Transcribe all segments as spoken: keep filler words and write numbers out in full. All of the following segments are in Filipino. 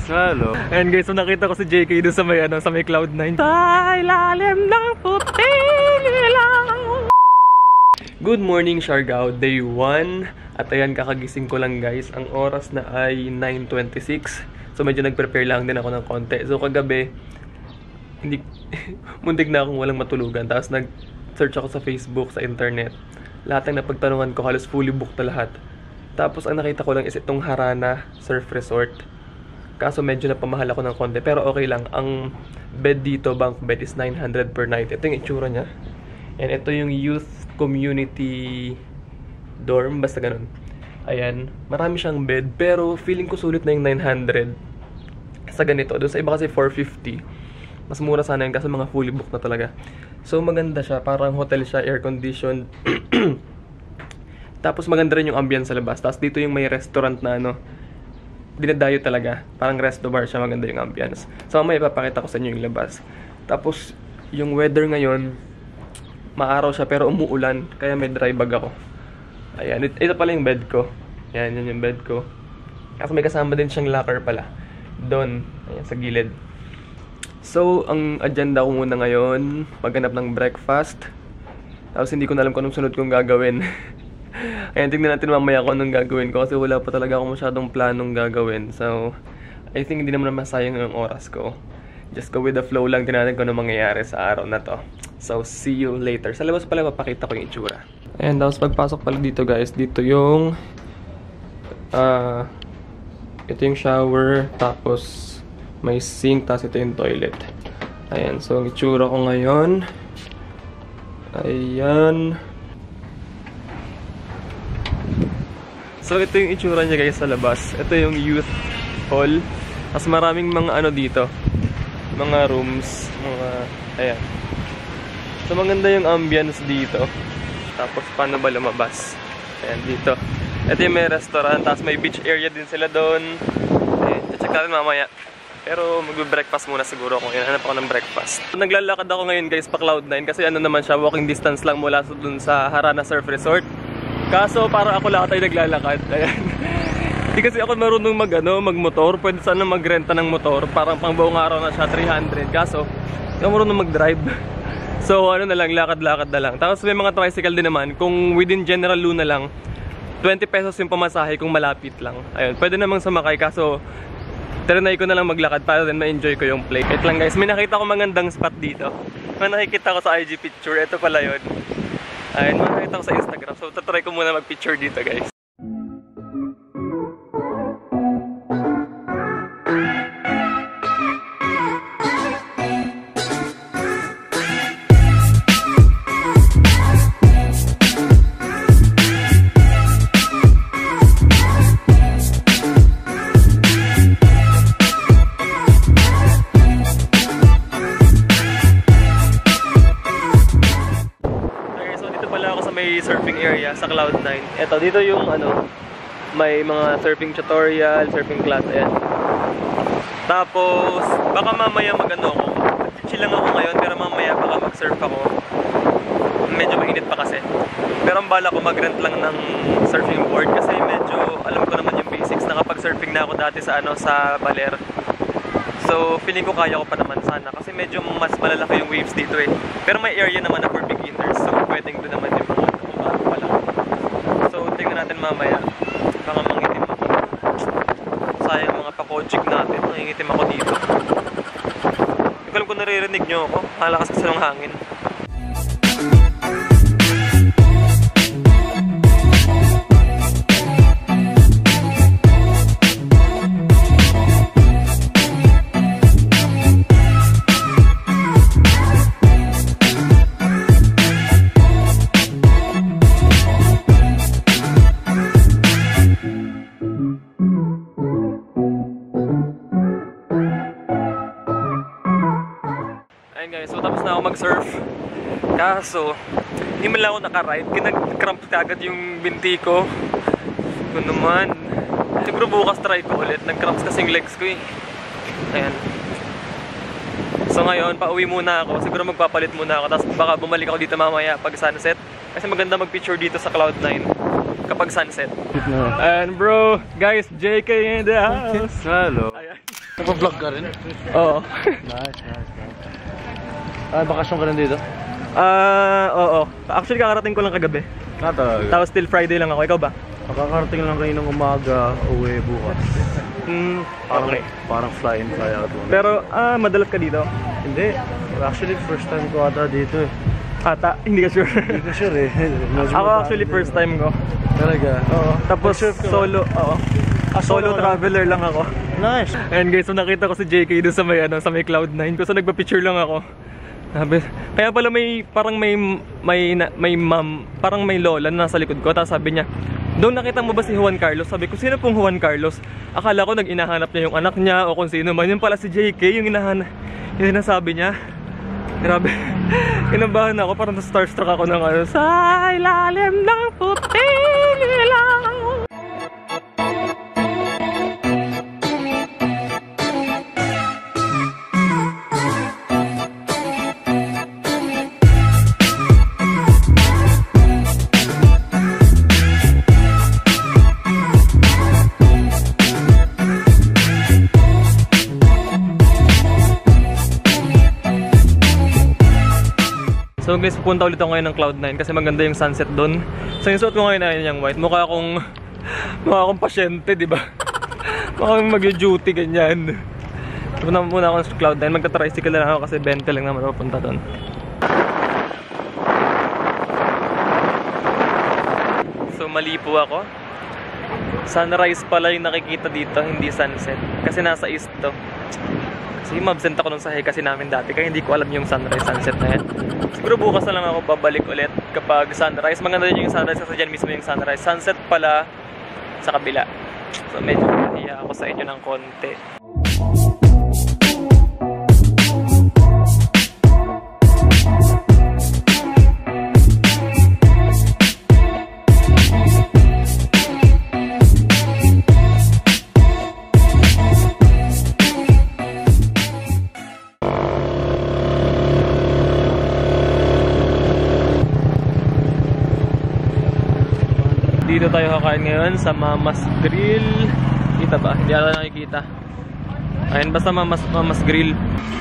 Hello. And guys, so nakita ko si J K doon sa may ano, sa may cloud nine. Sa ilalim ng puting ilaw. Good morning, Siargao. Day one. At ayan, kakagising ko lang guys. Ang oras na ay nine twenty-six. So medyo nag-prepare lang din ako ng konti. So kagabi, hindi muntik na akong walang matulugan. Tapos nag-search ako sa Facebook, sa internet. Lahat ng napagtanungan ko, halos fully booked na lahat. Tapos ang nakita ko lang is itong Harana Surf Resort. Kaso medyo napamahal ako ng konti. Pero okay lang. Ang bed dito, bunk bed, is nine hundred per night. Ito yung itsura niya. And ito yung youth community dorm. Basta ganun. Ayan. Marami siyang bed. Pero feeling ko sulit na yung nine hundred. Sa ganito. Doon sa iba kasi four fifty. Mas mura sana yun kasi mga fully booked na talaga. So maganda siya. Parang hotel siya. Air conditioned. Tapos maganda rin yung ambience sa labas. Tapos dito yung may restaurant na ano, dinadayo talaga. Parang resto bar siya, maganda yung ambience. So mamaya ipapakita ko sa inyo yung labas. Tapos yung weather ngayon, maaraw siya pero umuulan. Kaya may dry bag ako. Ayan, ito pala yung bed ko. Ayan, yan yung bed ko. Kasi may kasama din siyang locker pala. Doon, ayan, sa gilid. So, ang agenda ko muna ngayon, maghanap ng breakfast. Tapos hindi ko na alam kung anong sunod kong gagawin. Ayan, tingnan natin mamaya kung anong gagawin ko kasi wala pa talaga ako masyadong planong gagawin. So, I think hindi naman masayang yung oras ko. Just go with the flow lang, tinatin ko ano mangyayari sa araw na to. So, see you later. Sa labas pala mapakita ko yung itsura. Ayan, tapos pagpasok pala dito guys, dito yung uh, ito yung shower, tapos may sink, tapos ito yung toilet. Ayan, so ang itsura ko ngayon. Ayan. So ito yung itsura niya guys sa labas. Ito yung youth hall. Tapos maraming mga ano dito, mga rooms, mga ayan. So maganda yung ambience dito. Tapos paano ba lumabas? Ayan dito. Ito yung may restaurant. Tapos may beach area din sila doon. Ayan, check natin mamaya. Pero mag-breakfast muna siguro kung hinahanap ako ng breakfast. So, naglalakad ako ngayon guys pa cloud nine. Kasi ano naman siya, walking distance lang mula dun sa Harana Surf Resort. Kaso para ako lahat ay naglalakad. Ayan. Hindi kasi ako marunong mag, ano, magmotor. Pwede sana magrenta ng motor. Parang pang buong araw na siya, three hundred. Kaso, hindi ako marunong mag-drive. So ano na lang, lakad-lakad na lang. Tapos may mga tricycle din naman. Kung within General Luna lang, twenty pesos yung pamasahe kung malapit lang. Ayun, pwede namang sumakay. Kaso, trinay ko na lang maglakad para din ma-enjoy ko yung play. Wait lang guys, may nakita ko magandang spot dito. May nakikita ko sa I G picture. Ito pala yun. Ayun, makikita ko sa Instagram. So, tatry ko muna mag-picture dito, guys. Surfing area sa cloud nine. Ito, dito yung ano, may mga surfing tutorial, surfing class, ayan. Tapos, baka mamaya mag-ano ako. Chill lang ako ngayon, pero mamaya baka mag-surf ako. Medyo mainit pa kasi. Pero ang bala ko mag-rent lang ng surfing board kasi medyo, alam ko naman yung basics. Nakapag-surfing na ako dati sa ano, sa Baler. So, feeling ko kaya ko pa naman sana kasi medyo mas malalaki yung waves dito eh. Pero may area naman na for beginners, so pwedeng doon naman yung mga kumbato pa lang. So, tingnan natin mamaya. Baka mangitim ako. Sayang mga pakojig natin, mangingitim ako dito. Hindi ko alam kung naririnig nyo ako. Malakas kasi ng hangin. So tapos na ako mag-surf. Kaso, hindi man lang ako nakaride. Kinag-cramp kagad yung binti ko. Ano naman. Siguro bukas try ko ulit. Nag-cramps kasing legs ko eh. Ayan. So ngayon, pauwi muna ako. Siguro magpapalit muna ako. Tapos baka bumalik ako dito mamaya pag sunset. Kasi maganda mag-picture dito sa cloud nine kapag sunset. And bro, guys, J K in the house. Hello. Ayan. Nagpa-vlog ka rin? Oo. Nice, nice, nice. Ah, bakasyon ka rin dito? Ah, oo. Actually, kakarating ko lang kagabi. Ah, talaga? Tapos still Friday lang ako. Ikaw ba? Makakarating lang kayo ng umaga, uwi bukas. Hmm, Parang, okay. parang fly in, fly out. Pero, ah, madalas ka dito? Hindi. Actually, first time ko ata dito eh. Ata, hindi ka sure. Hindi ko sure eh. Medyo Ako madami actually din. first time ko. Talaga? Oo. Tapos Nag-surf ka ba? solo, oo. Ah, Solo solo ka traveler lang ako. Nice. Ayan guys, so nakita ko si J K doon sa may ano, sa may Cloud nine. Kasi nagpa-picture lang ako. Sabi, kaya pala may parang may may na- may ma'am, parang may lola na nasa likod ko. Tapos sabi niya, "Doon nakita mo ba si Juan Carlos?" Sabi ko, "Sino pong Juan Carlos?" Akala ko nag-inahanap niya yung anak niya o kung sino man. Yun pala si J K, yung inahanap. Yung sinasabi niya. Grabe. Kinabahan ako, parang starstruck ako ng ano, sa ilalim ng puting ilaw. So guys, pupunta ulit ako ngayon ng Cloud nine kasi maganda yung sunset doon. So yung suot ko ngayon ay yung white. Mukha akong mukha akong pasyente, di ba? Mukha akong mag-duty ganyan. Pupunta muna ako sa Cloud nine. Magta-tricycle lang ako kasi twenty lang naman pupunta doon. So mali po ako. Sunrise pala yung nakikita dito, hindi sunset. Kasi nasa east to. Kasi mabsent ako nung sahe kasi namin dati. Kaya hindi ko alam yung sunrise sunset na yan. Siguro bukas na lang ako babalik ulit kapag sunrise. Maganda din yung sunrise kasi dyan mismo yung sunrise. Sunset pala sa kabila. So medyo nahiya ako sa inyo ng konti. Dito tayo kakain ngayon sa Mama's Grill. Kita ba? Hindi ata nakikita. Ayun, basta Mama's, Mama's Grill.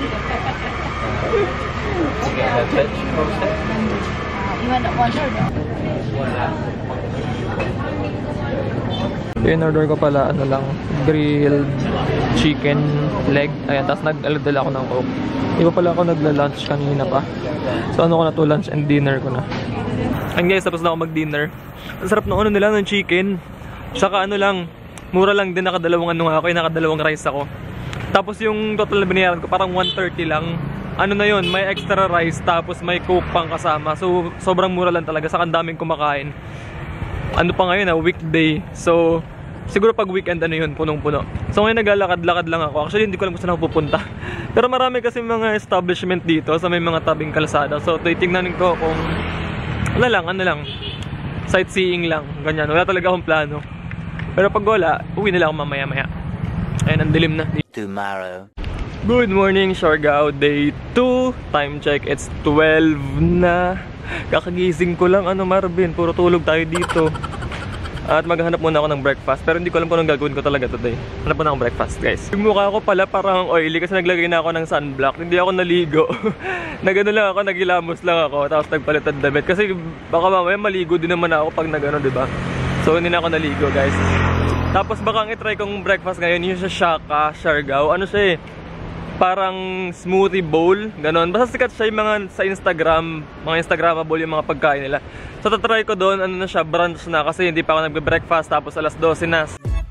In order ko pala ano lang, grilled chicken leg. Ayan, tapos nag-aladala ako ng coke. Di ba pala ako nagla-lunch kanina pa. So ano ko na to, lunch and dinner ko na. And guys, tapos na ako mag-dinner. Ang sarap ng ano nila, ng chicken. Saka ano lang, mura lang din, nakadalawang ano nga ako, nakadalawang rice ako. Tapos yung total na binayaran ko, parang one thirty lang. Ano na yun, may extra rice, tapos may coke pang kasama. So, sobrang mura lang talaga, saka ang daming kumakain. Ano pa ngayon, ah, weekday. So, siguro pag weekend, ano yun, punong-puno. So, ngayon naglalakad-lakad lang ako. Actually, hindi ko alam kung saan ako pupunta. Pero marami kasi mga establishment dito sa may mga tabing kalsada. So, titignan ko kung, ano lang, ano lang. Sightseeing lang, ganyan. Wala talaga akong plano. Pero pag wala, uwi nila ako mamaya-maya. Ayun, ang dilim na. Tomorrow. Good morning, Siargao. Day two. Time check, it's twelve na. Kakagising ko lang, ano Marvin. Puro tulog tayo dito. At maghanap muna ako ng breakfast. Pero hindi ko alam kung anong gagawin ko talaga today. Hanap muna akong breakfast, guys. Yung mukha ko pala parang oily kasi naglagay na ako ng sunblock. Hindi ako naligo. Nagano lang ako, nagilamos lang ako. Tapos nagpalit ng damit. Kasi baka mamaya maligo din naman ako pag nagano, diba? So hindi na ako naligo, guys. Tapos baka ang itry kong breakfast ngayon, yung sa Shaka, Siargao. Ano siya eh? Parang smoothie bowl, ganon. Basta sikat siya yung mga sa Instagram, mga Instagramable yung mga pagkain nila. So tatry ko doon, ano na siya, brunch na kasi hindi pa ako nagbe-breakfast tapos alas dose na.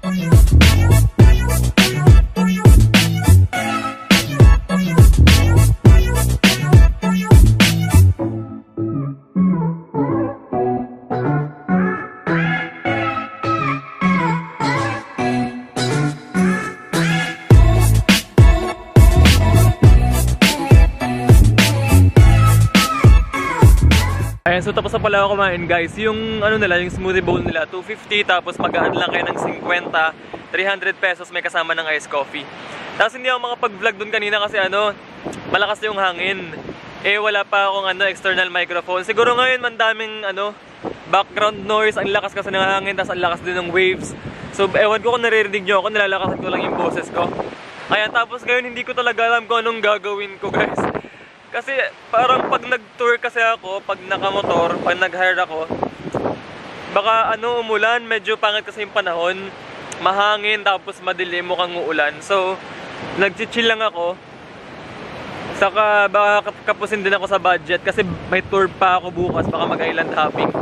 Ayan, so tapos na pala ako kumain, guys. Yung ano nila, yung smoothie bowl nila, two fifty, tapos mag-add lang kayo ng fifty, three hundred pesos, may kasama ng iced coffee. Tapos hindi ako makapag-vlog dun kanina kasi ano, malakas yung hangin. Eh wala pa akong ano, external microphone. Siguro ngayon man daming ano, background noise, ang lakas kasi ng hangin, tapos ang lakas din ng waves. So ewan ko kung naririnig nyo ako, nilalakasan ko lang yung boses ko. Ayan, tapos ngayon hindi ko talaga alam kung anong gagawin ko, guys. Kasi parang pag nag-tour kasi ako, pag nakamotor, pag nag-hire ako, baka ano, umulan, medyo pangit kasi yung panahon, mahangin, tapos madilim, mukhang uulan. So, nag-chill lang ako. Saka baka kapusin din ako sa budget kasi may tour pa ako bukas, baka mag-island hopping.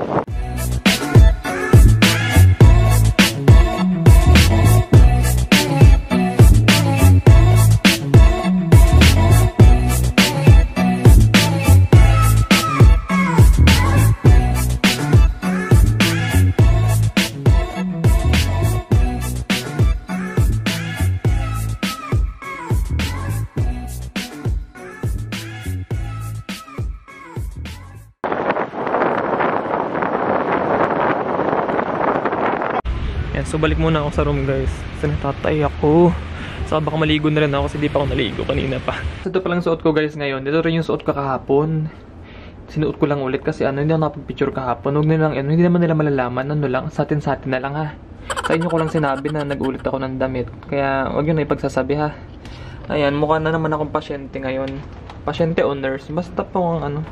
So balik muna ako sa room, guys. Kasi natatay ako. Saka baka maligo na rin ako kasi di pa ako naligo kanina pa. Ito pa lang suot ko, guys, ngayon. Ito rin yung suot ko kahapon. Sinuot ko lang ulit kasi ano, hindi ako nakapag-picture kahapon. Huwag nilang, ano, hindi naman nila malalaman. Ano lang, sa atin sa atin na lang, ha. Sa inyo ko lang sinabi na nag-ulit ako ng damit. Kaya huwag yun na ipagsasabi, ha. Ayan, mukha na naman akong pasyente ngayon. Pasyente o nurse. Basta po ang ano.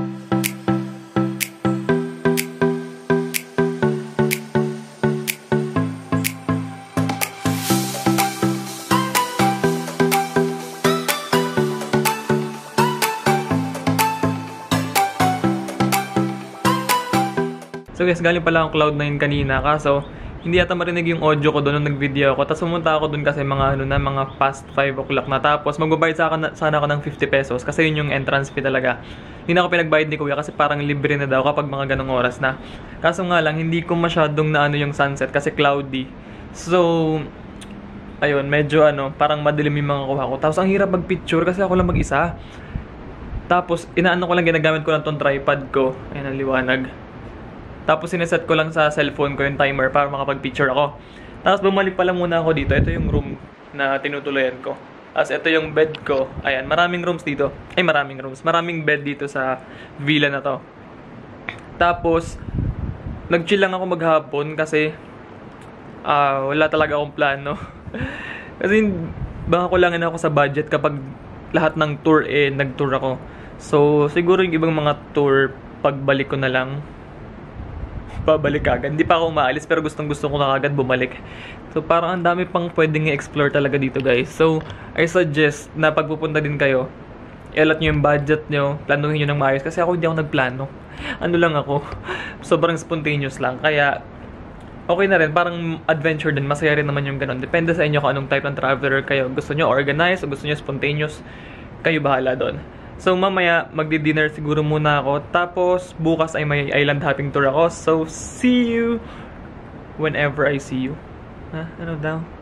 So guys, galing pala akong Cloud nine kanina, kaso hindi yata marinig yung audio ko doon nung nag-video ako. Tapos pumunta ako doon kasi mga ano na, mga past five o'clock na. Tapos magbabayad sa akin, sana ako ng fifty pesos kasi yun yung entrance fee talaga. Hindi na ako pinagbayad ni kuya kasi parang libre na daw kapag mga ganong oras na. Kaso nga lang, hindi ko masyadong na ano yung sunset kasi cloudy. So, ayun, medyo ano, parang madilim yung mga kuha ko. Tapos ang hirap mag-picture kasi ako lang mag-isa. Tapos, inaano ko lang, ginagamit ko lang tong tripod ko. Ayan ang liwanag. Tapos sineset ko lang sa cellphone ko yung timer para makapag-picture ako. Tapos bumalik pala muna ako dito. Ito yung room na tinutuloyan ko. Tapos ito yung bed ko. Ayan, maraming rooms dito. Ay, maraming rooms. Maraming bed dito sa villa na to. Tapos, nag-chill lang ako maghapon kasi uh, wala talaga akong plano. Kasi baka kulangin ako sa budget kapag lahat ng tour eh, nag-tour ako. So, siguro yung ibang mga tour, pagbalik ko na lang. Babalik agad. Hindi pa ako umaalis pero gustong gusto ko na agad bumalik. So parang ang dami pang pwedeng i-explore talaga dito, guys. So I suggest na pagpupunta din kayo, i-allot nyo yung budget nyo, planuhin nyo ng maayos. Kasi ako hindi ako nagplano. Ano lang ako, sobrang spontaneous lang. Kaya okay na rin, parang adventure din. Masaya rin naman yung ganun. Depende sa inyo kung anong type ng traveler kayo. Gusto nyo organized o gusto nyo spontaneous, kayo bahala doon. So mamaya magdi-dinner siguro muna ako. Tapos bukas ay may island hopping tour ako. So see you whenever I see you. Ha? Ano daw?